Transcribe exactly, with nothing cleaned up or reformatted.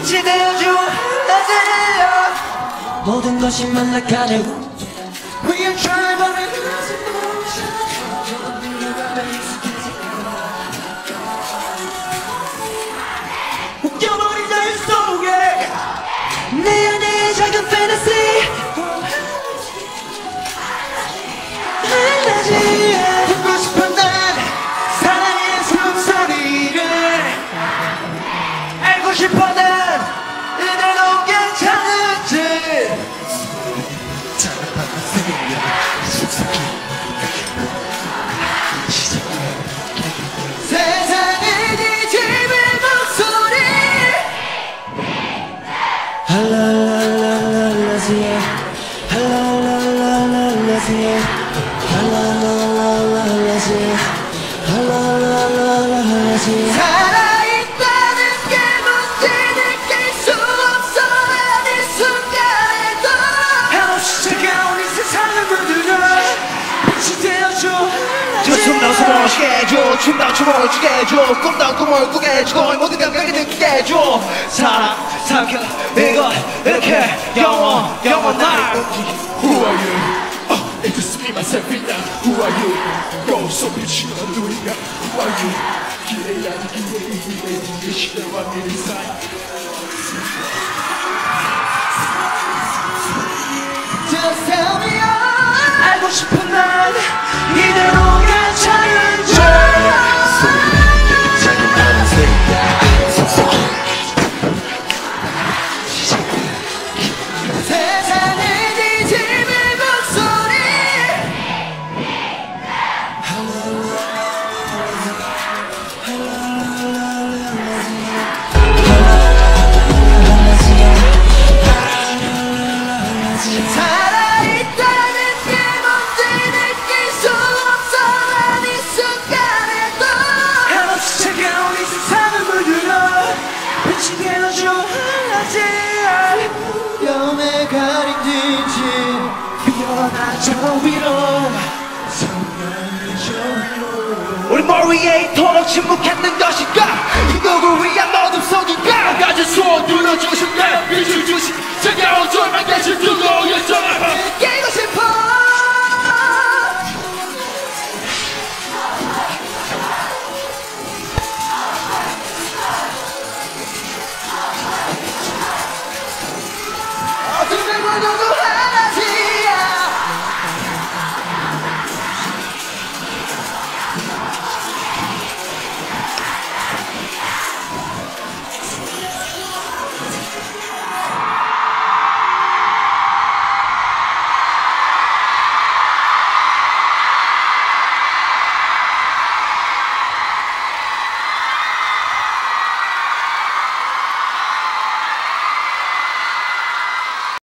빛이 되어줘 할라지아 모든 것이 만나가네 We are trying but we're losing motion 웃겨버린 자유 속에 내 안에 작은 fantasy 할라지아 듣고 싶은 난 사랑의 숨소리를 알고 싶어 난 이대로 괜찮은지 세상에 뒤집을 목소리 할라라라라라지아 할라라라라라지아 할라라라라라지아 할라라라라라지아 살아있다는 게 뭔지 느낄 수 없어 난 이 순간에도 한없이 차가운 이 세상을 물들여 빛이 되어줘 저 숨나서 멋있게 해줘 춤다운 춤을 추게 해줘 꿈다운 꿈을 꾸게 해줘 모든 감각을 느끼게 해줘 사랑 삼켜 이걸 이렇게 영원 영원 날 Who are you? Uh, it's just me, myself, and now. Who are you? Go so bitch, you know doing that. Who are you? 기대야 기대 기대 기대 시대와 미래 사이. Just tell me all 알고 싶은 난 이대로 괜찮은지 세상에 뒤집을 목소리 살아있다는 게 뭔지 느낄 수 없어 난 이 순간에도 한없이 차가운 이 세상을 물들여 빛이 되어줘 할라지아 뺨에 가린 딘지 피어나 저 위로 우리 머리에 이토록 침묵했는 것일까 이 누굴 위한 어둠 속인가 가진 소원 눌러주신 날 빛을 주신 차가운 절망 대신 두고 열정을 느낄